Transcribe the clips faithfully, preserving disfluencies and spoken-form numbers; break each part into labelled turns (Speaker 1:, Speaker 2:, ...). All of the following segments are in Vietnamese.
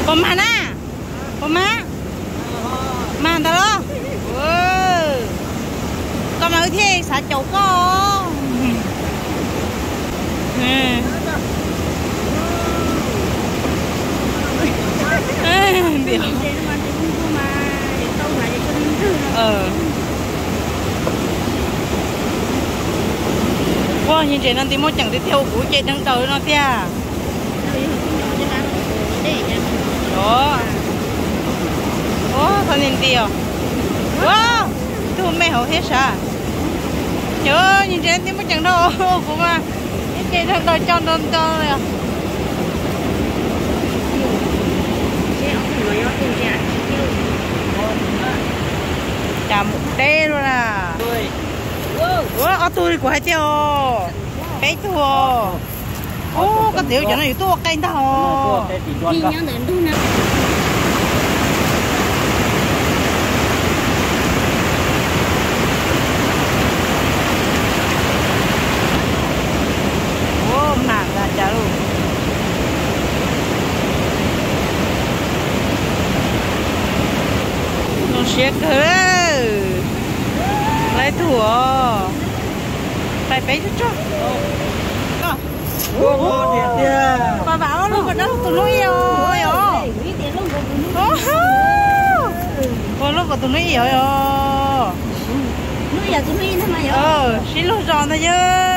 Speaker 1: Pemana? Pemana? Mana đó? Ừ. Con nói thế xả chậu con. Ừ. Điều. Ờ. Wow, nhìn chị nên tìm một chẳng đi theo của chị đang tới nó thia. Đó. Ủa, thôi nhìn tiêu. Wow, tôi mẹ hổ hết sao? Nhớ nhìn chị tìm một chẳng đâu của mà. Chị đang tới cho đơn cho rồi. Chà một đê luôn à. Ủa, ở tôi của hai tiêu. Bé thua. Ô, cái tiểu cho nó to cây tao.
Speaker 2: Đi nhớ đến đâu nè.
Speaker 1: Ô, nặng ra chả luôn. Nó xếp cơ. Lấy thua. Phải bé chút chút. Bà bảo luôn còn đó tụi nó yêu rồi. Ủa lúc còn tụi nó yêu rồi.
Speaker 2: Nó giờ tụi nó in mà.
Speaker 1: Ờ, xin lỗi giòn thôi chứ.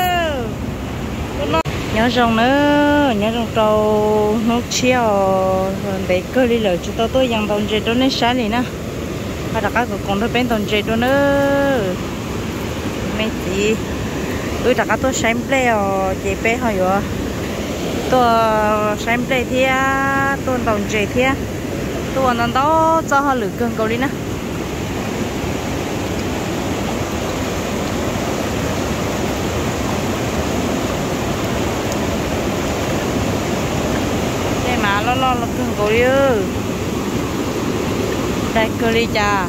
Speaker 1: Nhớ rồng nữa, nhớ rồng trâu nó chiều rồi để cơ đi lỡ chúng tôi tôi dành đồng chế đó nên sáng đi nè. Và đặt các con tôi bên đồng chế đó nữa. Mấy chị tôi đặt các tôi xem play ở chị bé hỏi rồi. Tôi xem play thì tôi đồng chế thì tôi nó đó cho họ lựa cơn cầu đi nè. Mà lo lo là cưng cổ đi ư. Đây cơ đi cha.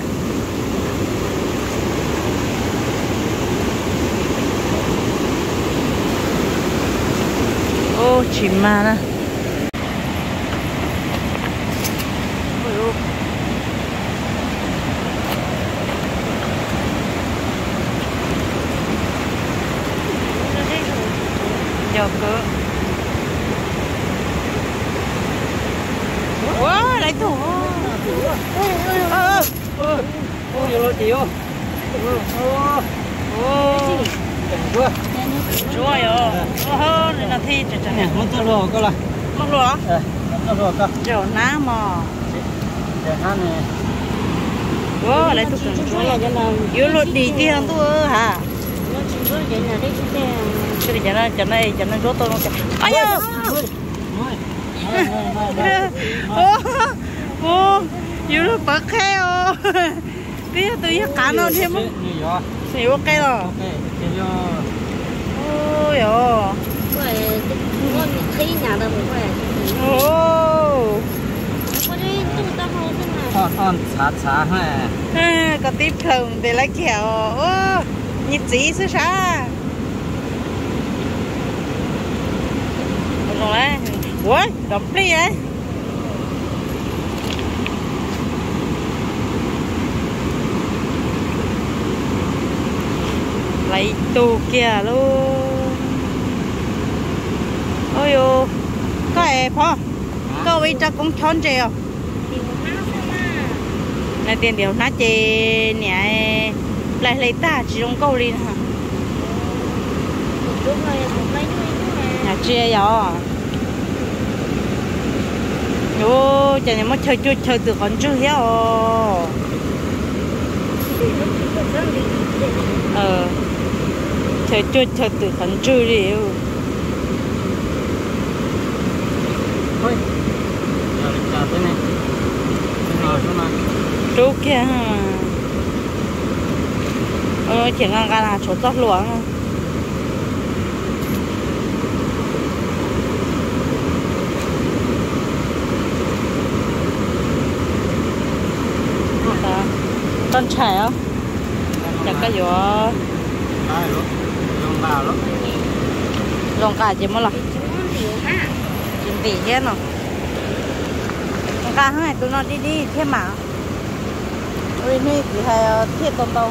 Speaker 1: Ô chìm mà nè. Giờ cơ. Wow, lấy thủ. Ơ ơ. Ô, nhiều chị ơi. Ô. Ô. Chúa. Chúa ơi. Ô, này là thi chả chả nè.
Speaker 3: Mất rồi rồi cơ là.
Speaker 1: Mất rồi hả?
Speaker 3: Ờ, mất rồi cơ.
Speaker 1: Rồi ná mà.
Speaker 3: Để nó nè.
Speaker 1: Wow, lấy thủ cần chúa. Yếu luật đi tiền tôi hả?
Speaker 2: Nó chỉ có vậy là đấy chứ.
Speaker 1: Cái này chả nó chả này chả nó rốt tôi không kìa. Ây da. Ô, ô, yếu luật bật khe ô. Tí tôi cả nó thêm không? Thì ok rồi. Ôi dồi.
Speaker 2: Rồi, nó thấy nhà đâu mà quay.
Speaker 1: Ồ.
Speaker 2: Có đi tụi tao không thế nào.
Speaker 3: Con con xả xả ha.
Speaker 1: Có tiếp thầm để lấy kẹo. Ô, nhịp chỉ xứ xa. Rồi đấy. Ủa, đọc đi đấy. Lấy tù kìa luôn. Ôi dồi. Có ẹp hả? Có bị cho con chón chê không? Này tiền điều ná chê nè. Lại lấy ta chỉ trong câu đi hả? Nhà chê rồi. Ô, chả nhớ mất chơi chơi chơi từ con chưa héo. Ờ. Chơi chơi chơi từ con chưa đi.
Speaker 3: Thôi. Giờ lịch trả thế này. Thế nào xuống nào.
Speaker 1: Chú kia hả? Ờ, chỉ ngang ra là chỗ tóc luống. Con trẻ không? Chẳng có gì đó.
Speaker 3: Đây luôn. Dùng vào lắm.
Speaker 1: Dùng cả chỉ một lần. Chuẩn bị hết rồi. ca hai tụi nó đi đi thêm mà ôi nuôi thì hay thiết tôm đâu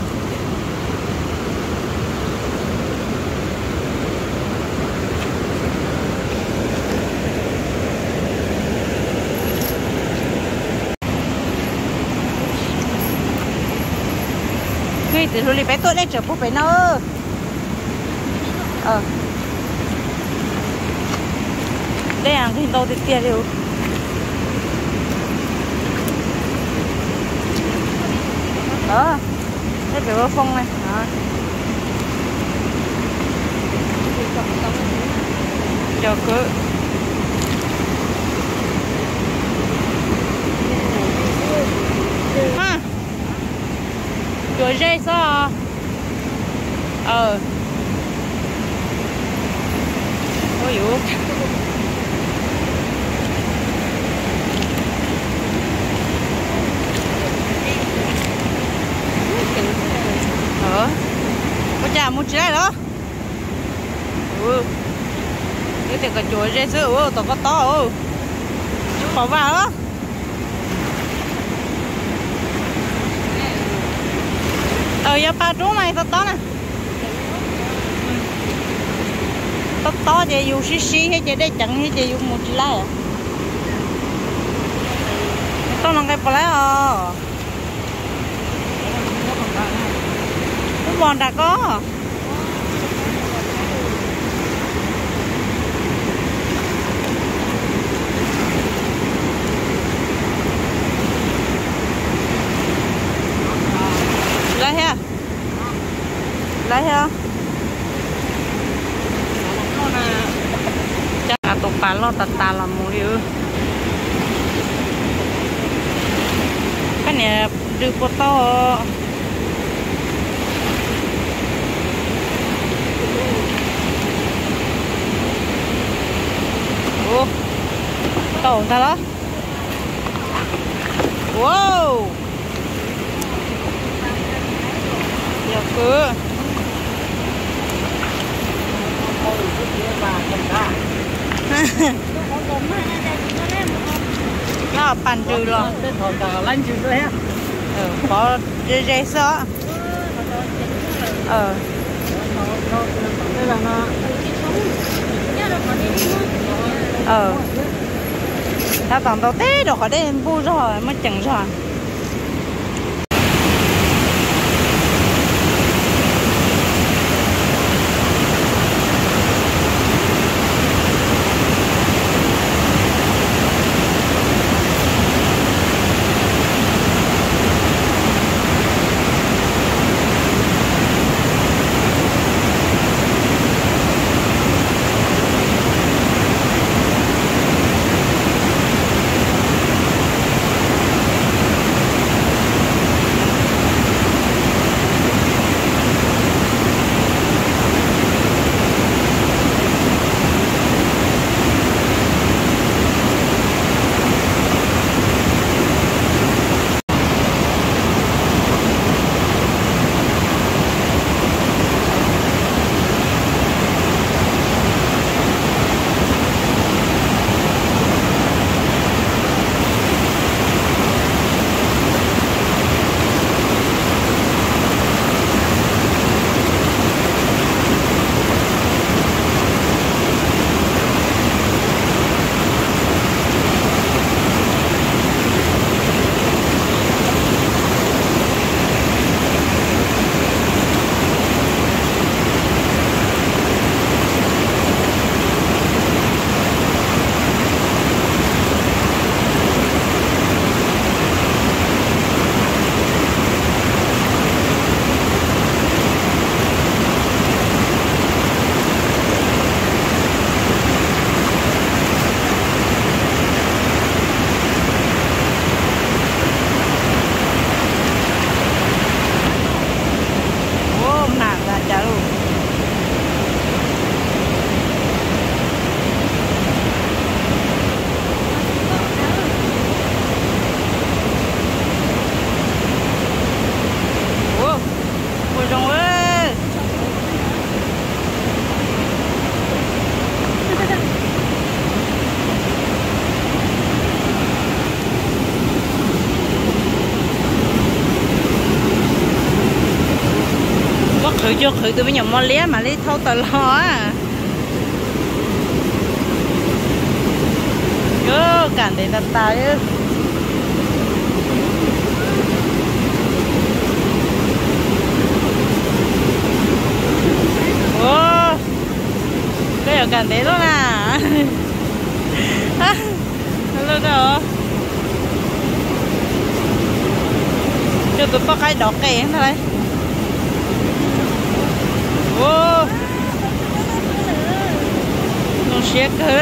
Speaker 1: nuôi thì rồi bé tôi đây chở bố bé nó ờ đây hàng thì đâu thì tiền đều đó cái kiểu phong này đó cho cứ ha rồi dây sao ờ ôi dụ ờ có chả muốn chơi đó ừ cái tiền cái chuối dây sữa ừ tao có to ừ bỏ vào đó ờ giờ ba chú mày tao to nè tao to thì dùng xí xí hay chỉ để chẳng hay chỉ dùng một chỉ lại à tao làm cái bỏ lại à cái bòn đã có lấy ha lấy ha chắc là tụi bạn lo tạt tà là mua điều cái này đưa cô to ủa tàu ta đó wow giờ cứ nó bàn trừ rồi ừ, có dây dây sữa ờ ờ ta tổng tao té được ở đây bu rồi mới chẳng rồi người cho khử tụi mình nhầm mò lé mà lấy thâu tờ lo á yo cản để đặt tài chứ ô cái ở cản để đó à hello đó cho tụi có cái đọt cây thôi ô nó xe cơ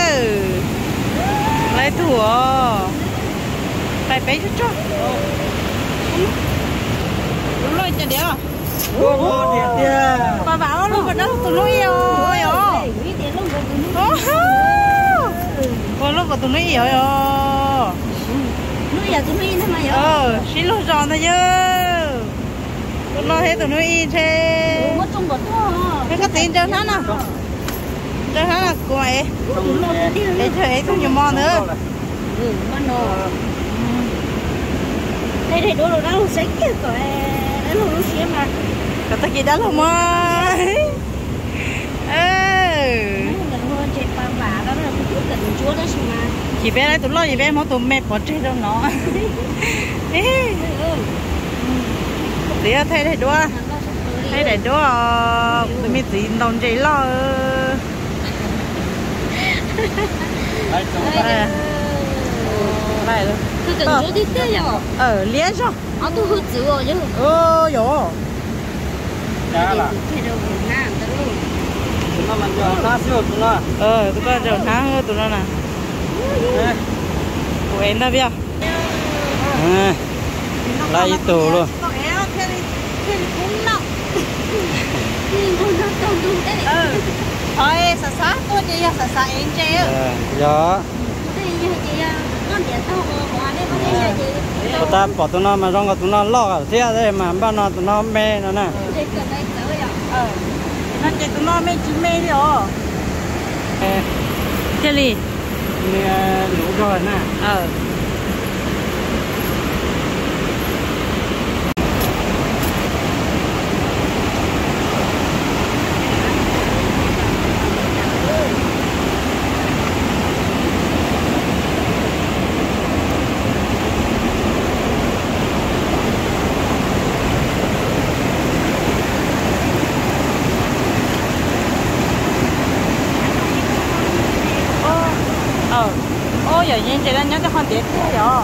Speaker 1: lấy thua tay bé chút chút đúng rồi cho đéo bà bảo luôn mà đó tụi nó yêu rồi con lúc mà tụi nó yêu rồi
Speaker 2: nó giờ tụi nó thế mà giờ
Speaker 1: ờ xin lỗi giòn thôi chứ tụi nó hết tụi nó in thế
Speaker 2: mất trong bột thôi
Speaker 1: thế có tiền cho nó nào cho nó là của mày để chơi không nhiều món nữa
Speaker 2: ừ món đồ đây đây đồ đồ đó luôn sấy kia rồi đó luôn luôn xía mà
Speaker 1: có tất gì đó luôn mà chị bé đấy tụi lo chị bé mỗi tụi mẹ bỏ chơi đâu nó tí thay thay đua thay để đua tụi mình tí đồng chơi lo này luôn
Speaker 2: tôi cần chỗ đi tới rồi
Speaker 1: ở liên sao
Speaker 2: ở tôi hút rượu rồi chứ
Speaker 1: ô dồi
Speaker 3: Giá là
Speaker 2: thì đâu cũng nản tới luôn
Speaker 3: tụi nó mình cho nó siêu tụi nó
Speaker 1: ờ tụi con đều tháng hơn tụi nó nè của em đó biết
Speaker 3: lấy tù luôn
Speaker 1: thôi sợ sát tôi chỉ là sợ sợ em chơi
Speaker 3: gió tụi ta bỏ tụi nó mà rong tụi nó lo ở thế đây mà bao nó tụi nó mê nó nè
Speaker 1: ờ nó chơi tụi nó mê chỉ mê đi rồi chơi gì
Speaker 3: lũ rồi nè
Speaker 1: ờ ờ ôi giờ nhìn chị đang nhớ cho con tiết thế rồi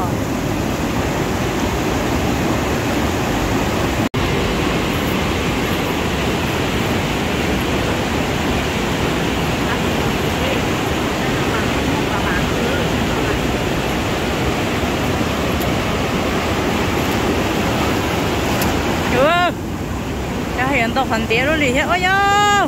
Speaker 1: chưa cho hiện tộc phần tiết rồi đi hết ôi yo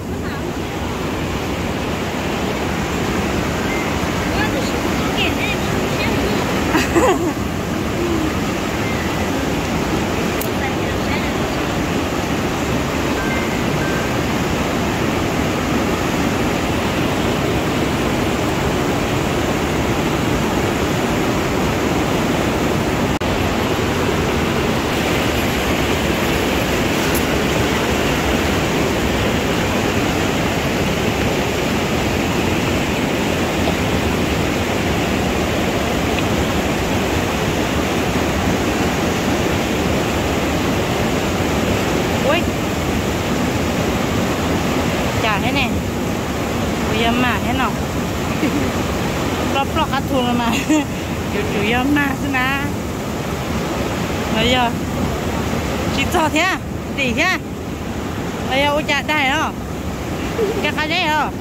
Speaker 1: thế này bây giờ mà thế nào lóp lóp ăn thùng rồi mà chủ chủ yếu mà thế nào bây giờ chỉ cho thế à tỷ thế à bây giờ ôi chả đây đó cái cái đấy đó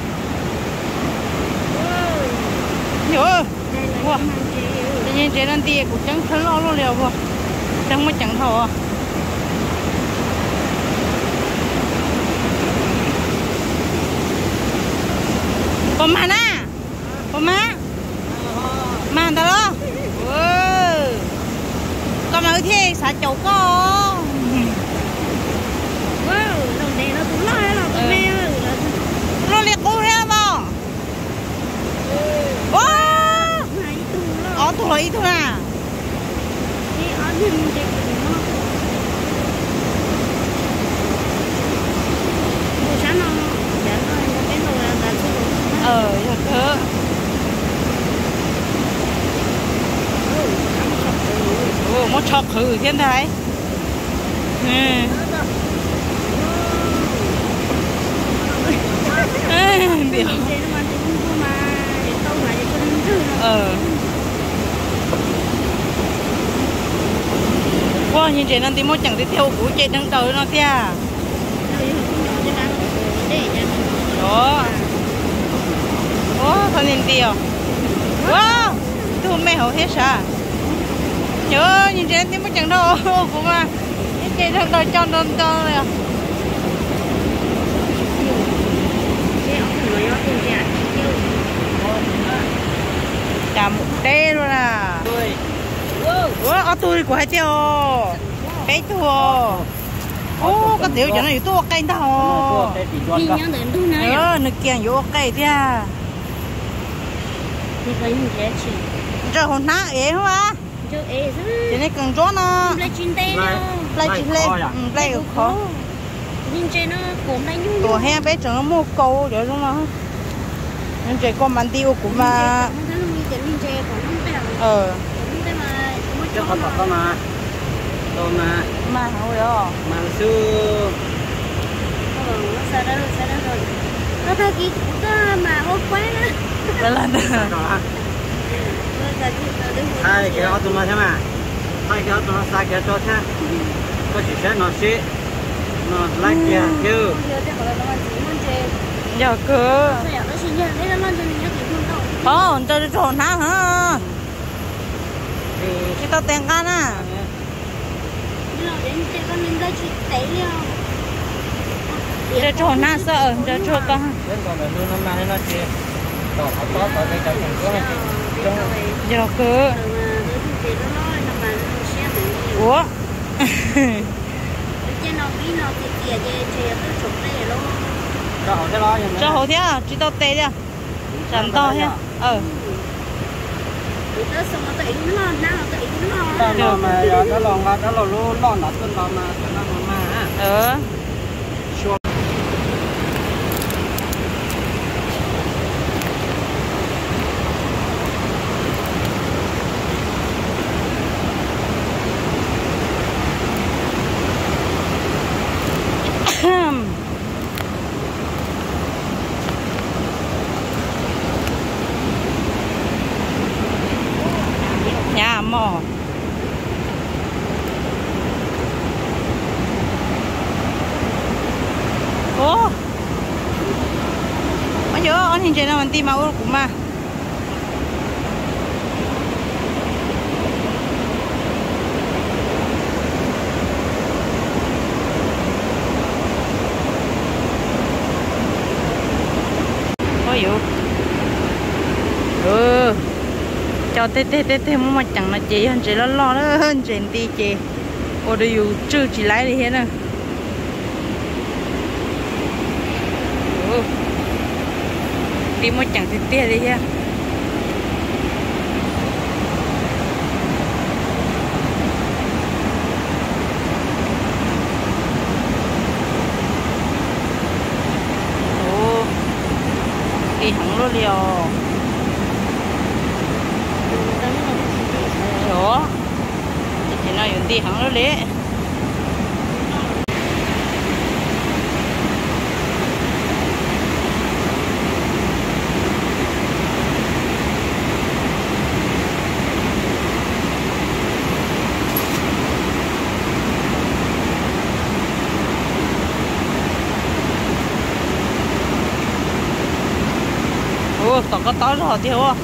Speaker 1: nhớ wow tự nhiên chế lên tiền cũng chẳng thấy lo luôn liều vô chẳng mới chẳng thầu à có mà na có má mà ta lo có mà thế xả chậu có
Speaker 2: wow đồng này nó cũng lo là con mẹ
Speaker 1: lo liệt cô thế mà wow ở tụi lấy thôi à
Speaker 2: đi ở đi mình chạy nó
Speaker 1: ờ giờ cơ ồ một chọc khử thiên thái ừ điều ờ wow nhìn chị nó tí một chẳng tí theo của chị đang tới nó tia đó ô thôi nhìn tiêu wow tôi mẹ hổ hết sao nhớ nhìn chị nó tí một chẳng đâu cũng mà chị đang tới cho nó to rồi chả một đê luôn à ủa ở tôi của hai tiêu cái thua ô cái tiểu cho nóอยู่ตัวไก่เท่า
Speaker 2: นี่ยังเดินดูนะ
Speaker 1: เออนึกเกียงอยู่ไก่เดีย
Speaker 2: นี่ก็ยังเจ๊ชิ
Speaker 1: จะหนหน้าเอ๋วะ
Speaker 2: เจ้าเอ๋ซะ
Speaker 1: จะได้กังจ้อเนาะ
Speaker 2: ปลาจินเต้เนาะ
Speaker 1: ปลาจิ้มเล่อืมปลาอยู่คอ
Speaker 2: ยิงเจเนาะโกมได้ยุ่ง
Speaker 1: ตัวแห้งไปจังมูกูเดี๋ยวลงมานั่นเจ๊ก็มันตีอุกุมา
Speaker 2: มันก็มีแต่ยิงเจของน้องแป๋ว
Speaker 1: เออ
Speaker 2: ได้มาไม่
Speaker 3: เจ้า
Speaker 2: ชอ
Speaker 3: เขา
Speaker 2: บ
Speaker 3: ตอบเข้ามาโตมา
Speaker 1: มาเอาเลยอ่ะ
Speaker 3: มาซื้อ
Speaker 2: เออซาดาโรซาดาโรก็ถ้ากี้ก็มาโอ้ควายนะ
Speaker 1: แล้วล่ะ
Speaker 3: ต่อละ
Speaker 2: เออแต่ที่เราได้
Speaker 3: ใช่แกเอาตัวมาใช่ไหมใช่แกเอาตัวมาใส่แกโจทย์ใช่ก็chỉ sẽ nó sẽ nó lấy kia chứ
Speaker 2: เยอะแต่ของเราเราสีมันเจ
Speaker 1: giờ cứ
Speaker 2: 所以有的是人那个乱着你就给碰到
Speaker 1: ồ cho đi trộn hả hả
Speaker 3: thì
Speaker 1: cái tao tiền gan à
Speaker 2: 你老人这个应该去逮了
Speaker 1: จะtrộn hả sợจะtrộn con
Speaker 3: đến còn là luôn năm nay nó chỉ đỏ họ có có cái cái cái cái trong
Speaker 1: giờ cứ ủa
Speaker 3: cho họ cái lo
Speaker 1: cho hổ thế à chỉ tao tê đi à chẳng to thế ờ
Speaker 3: đó nó mà đó lon mà đó là luôn lon đặt tên lon mà nó mà ha
Speaker 1: ờ nhà mò ô bây giờ anh hình trên nào mình tìm máu cũng mà ôi dụ ừ cho tê tê tê tê mà chẳng là chị hơn chị lo lo đó hơn chị đi chị ô đây dù chưa chị lái đi hết nè ừ. Đi mà chẳng tê tê đi ha ô đi hẳn luôn liều đó chị nói dùng đi hẳn nó lẽ ủa tao có tao rồi thì hả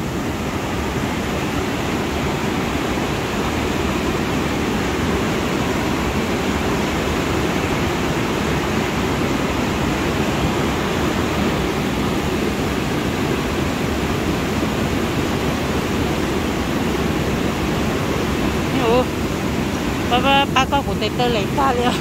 Speaker 1: ba ba ba con của tê tê lấy ta liền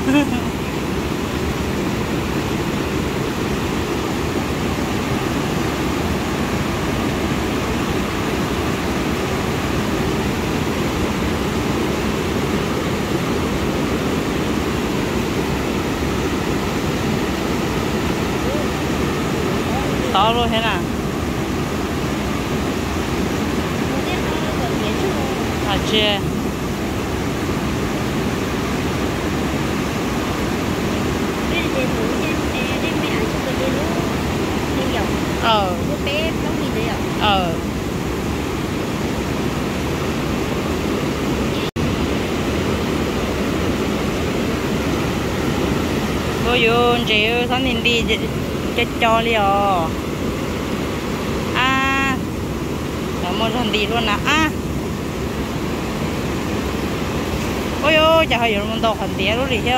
Speaker 1: to luôn thế nào à chưa
Speaker 2: Bây giờ thủ trên đây mẹ ăn cho cái lúc đi dọc
Speaker 1: ờ
Speaker 2: lúc bé nó gì đấy ạ
Speaker 1: ờ cô yêu chị ơi sáng nhìn đi cho cho liền à đã mua thằng đi luôn nè à ôi ôi chả hay dùng đồ thằng tía luôn đi chứ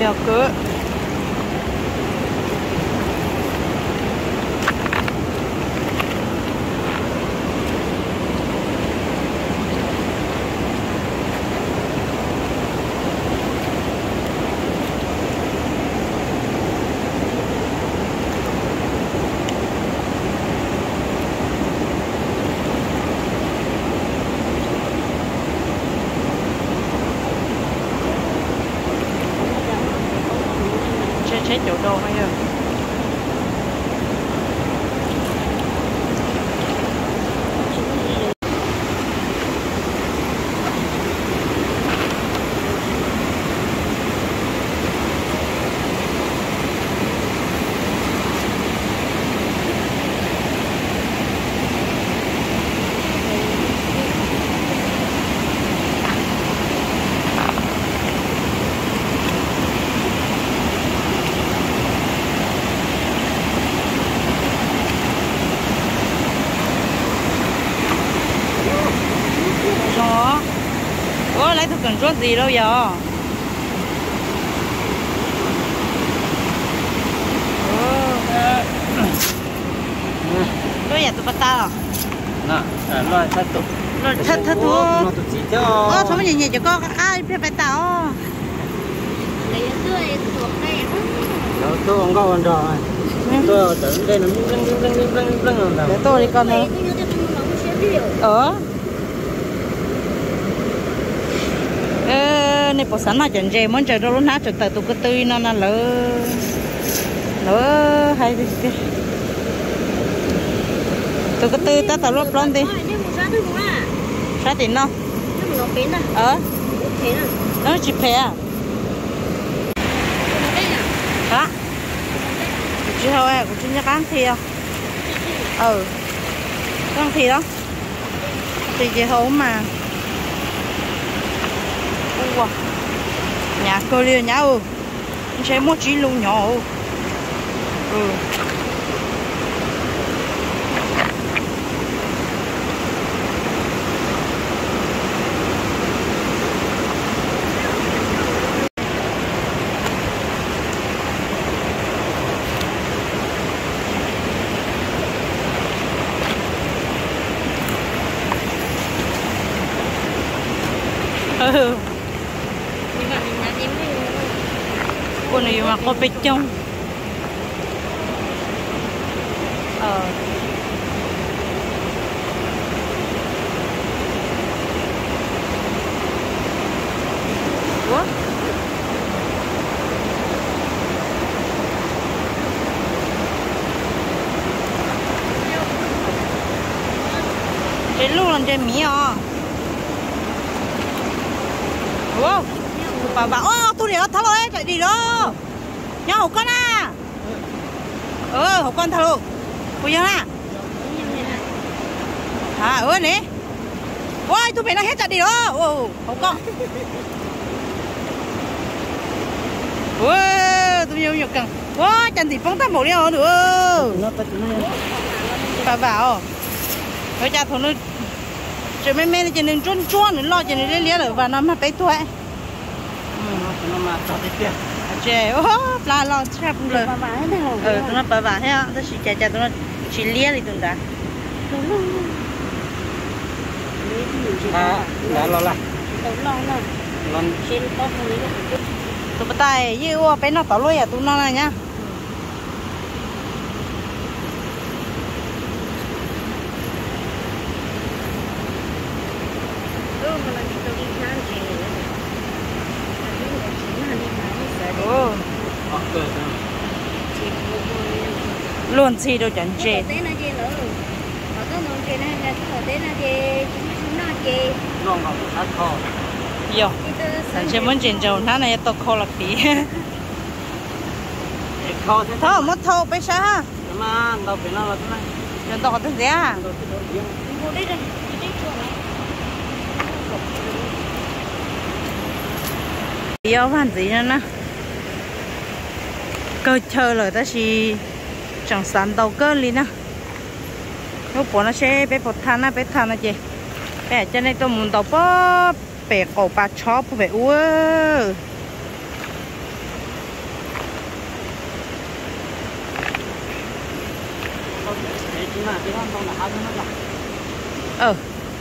Speaker 1: giờ cứ chết chỗ đồ hay rồi. Lấy thực cần rốt gì đâu giờ. Tôi giờ tôi bắt ta rồi.
Speaker 3: Nè, lo thắt tụ.
Speaker 1: Lo thắt thắt thú.
Speaker 3: Lo tụ chỉ cho.
Speaker 1: Ơ, thôi mà nhìn nhìn cho con ai phải phải tao.
Speaker 2: Lấy tươi thuộc đây.
Speaker 3: Đâu tôi không có con rồi. Tôi tưởng đây là lưng lưng lưng lưng lưng lưng lưng.
Speaker 1: Để tôi đi con nữa. Ờ. Này bộ sẵn mà chẳng dễ muốn chờ đâu lúc nào chờ tới tụi cái tươi nó là lỡ lỡ hay cái tụi cái tươi ta tao lót lon đi sao tiền đâu ờ nó chỉ phê à đó chứ thôi à cũng chưa nhắc ăn thì không ừ ăn thì đó thì gì không mà wow. Nhà cơ liền nhá ừ sẽ mua chỉ luôn nhỏ ừ ừ cô này mà có bịch trong ờ ủa cái lúc làm chơi mía à ủa bà bảo ô tôi để nó tháo đấy chạy đi đó nhau hổ con à ờ hổ con tháo bây giờ à à ơi nè ôi tôi phải nó hết chạy đi đó ô hổ con ôi tôi nhiều nhiều cần quá chân thì phóng tắt một đeo nữa bà bảo nói cha thằng nó trời mấy mấy cho nên trốn trốn nữa lo cho nên lấy lấy rồi và nó mà bé tuổi
Speaker 3: nó mà cho cái tiền
Speaker 1: trời ô là lo chép rồi ừ tụi nó bà bà thế á tụi chị chạy chạy tụi nó chỉ lia đi tụi đã
Speaker 3: à là lo là
Speaker 2: lo
Speaker 1: tụi bà tay như ô bé nó tao lôi à tụi nó này nhá luôn gì đâu chẳng chê
Speaker 3: non ngọc sát kho
Speaker 1: yo sản xuất muốn chuyển dầu nó này tôi kho là phí
Speaker 3: kho thế
Speaker 1: thôi mất thâu bây giờ ha
Speaker 3: mà đâu phải nó là thế này
Speaker 1: rồi tôi có thứ gì à yo hoàn gì nữa nè cơ chơi rồi ta chỉ chẳng sẵn đầu cơ đi nè lúc bỏ nó sẽ bé bột than á bé than á chị bé cho nên tôi muốn đầu bó bé cổ bà chó bé uớ
Speaker 3: mà cái con không là hai mươi nó
Speaker 1: ờ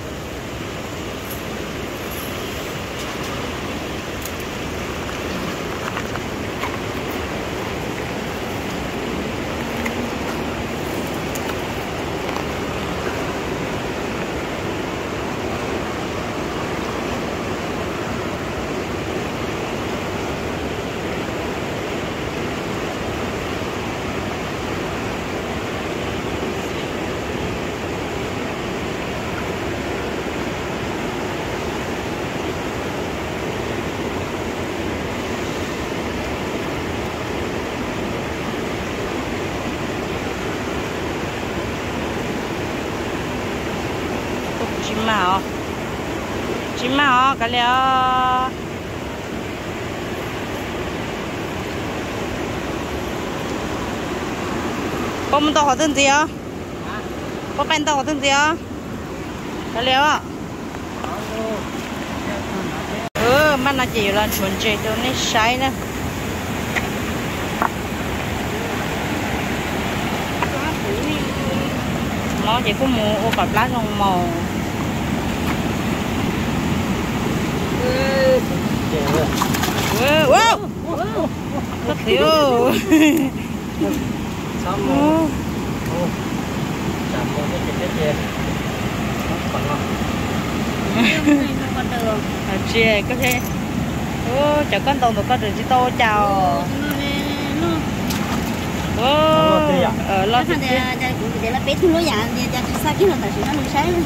Speaker 1: chim mạo chim mạo cái liệu có muốn tao hỏi tên gì không có bên tao hỏi tên gì không cái liệu ừ mà nó chỉ là chuẩn chế cho nên sai nữa nó chỉ có mua ô cặp lá rong màu wow rất thiếu
Speaker 3: sao mà chạm một cái cái cái còn không
Speaker 1: chè có thể ô chào con tàu tàu con được chứ tôi chào ô ở lo
Speaker 2: thằng nhà nhà cũng để là bé thu lúa nhà nhà nhà sao cái nó tại sao nó không sai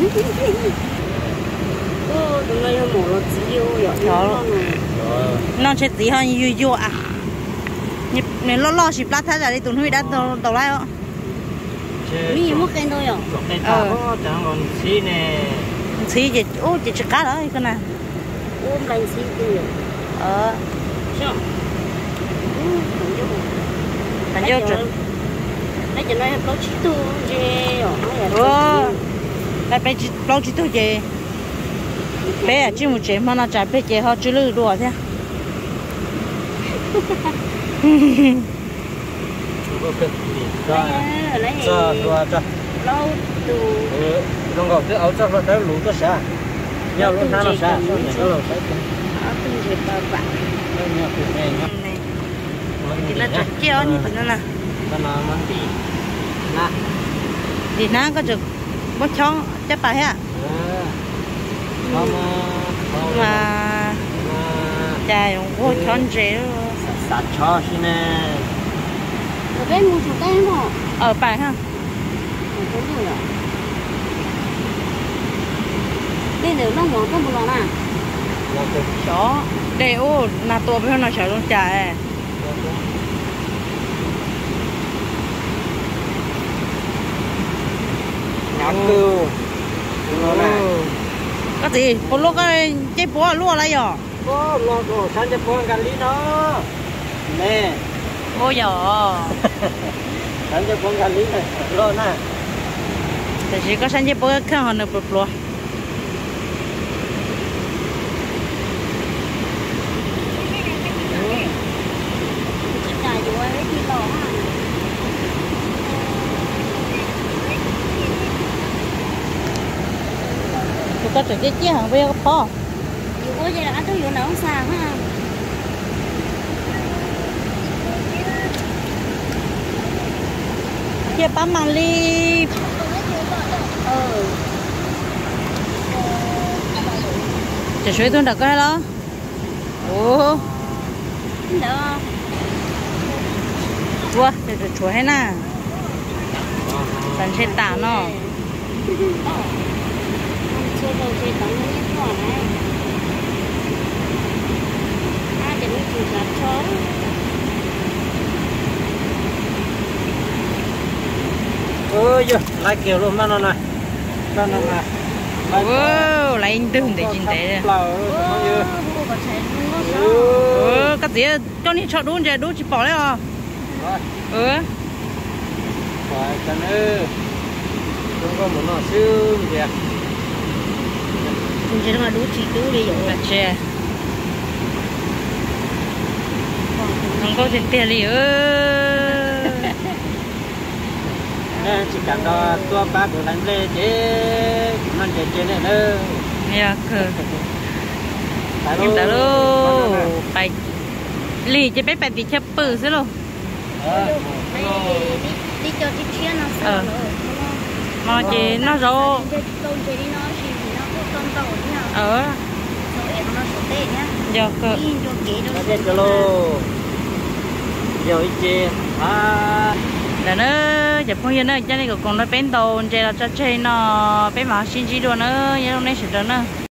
Speaker 2: ô đừng nói mổ nó chỉ yêu rồi
Speaker 1: nó sẽ tí hơn yêu yêu à nên lo lo xịt lá thái ra đi tụi huy đã tàu tàu lại không
Speaker 2: mi mua cái đâu rồi
Speaker 3: cái tao có chẳng còn xí nè
Speaker 1: xí gì ô chỉ cá đó cái này
Speaker 2: ôm lại xí cái
Speaker 1: ờ
Speaker 2: sao
Speaker 1: thành vô trực
Speaker 2: nãy giờ nói bao chí tu gì
Speaker 1: ờ lại bé chỉ bao chỉ tu gì bé chỉ một chuyện mà nó trả bé chỉ họ chỉ lừa đùa thế
Speaker 3: cho cho cho
Speaker 2: lâu tu
Speaker 3: trong gạo cái áo cho nó tới lũ có sao nhau luôn nó sao nó là sao
Speaker 2: áo tu gì ba bạn
Speaker 3: nhau từ này nhau
Speaker 1: thì là chặt chéo như thế này
Speaker 3: nó là món gì nè
Speaker 1: thì nó có được bớt chong chắc phải hả
Speaker 3: không
Speaker 1: mà chài cũng chọn dễ
Speaker 3: sạch cho xin nè
Speaker 2: ở bên mua số tay không
Speaker 1: ở bài ha
Speaker 2: đây đều nó mỏ có một lon à
Speaker 1: chó để ô là tua bên nó chở luôn chài
Speaker 3: ngáo cừu
Speaker 1: cái gì một lúc cái chế búa lúa lại rồi
Speaker 3: có lo có sáng cho con gần lý nó nè
Speaker 1: ôi giời
Speaker 3: sáng cho con gần lý này lo nè
Speaker 1: thì chỉ có sáng chế búa khăn hơn được luôn
Speaker 2: chị cài cho ấy thì lò ha
Speaker 1: tôi có trực tiếp chia hàng với có
Speaker 2: dù có gì là ăn tôi dù nào không sao ha
Speaker 1: chia bán mang ly
Speaker 2: ừ
Speaker 1: chỉ suy tôi được cái đó ủa
Speaker 2: được
Speaker 1: chua để được chua hết nè sẵn sẽ tả nó
Speaker 2: chưa đâu chưa tắm nó nhất quả này à để nó chủ giá chó
Speaker 3: ôi giời lại kiểu luôn mà nó này nó nó này
Speaker 1: wow lại anh đừng để chín tế
Speaker 2: ừ
Speaker 1: ừ cái gì cho nên chọn đúng rồi đúng chỉ bỏ đấy à ừ
Speaker 3: phải cái nữa không có một nó xương gì à
Speaker 2: mình chỉ là đủ chỉ đủ đi rồi
Speaker 1: là chè không có tiền tiền gì ơ
Speaker 3: nên chỉ cần đó tua ba của lần lên chế nó chế chế này nữa
Speaker 1: dạ khờ nhưng ta lô phải lì chỉ biết phải bị chấp bự xí luôn
Speaker 2: đi đi cho đi chia nó sao nữa
Speaker 1: mà chị nó rõ
Speaker 2: tôn chế đi nó chỉ nó có tôn tàu nhá
Speaker 1: ở
Speaker 2: rồi em nó số tệ nhá
Speaker 1: dạ khờ
Speaker 2: đi cho kế
Speaker 3: nó
Speaker 2: đó
Speaker 3: trên cái lô nhiều ít chế à
Speaker 1: là nó chụp phong yên nữa cho nên còn nó bên đầu chơi là cho chơi nó bên mà xin chỉ luôn nữa nhưng hôm nay sẽ được nữa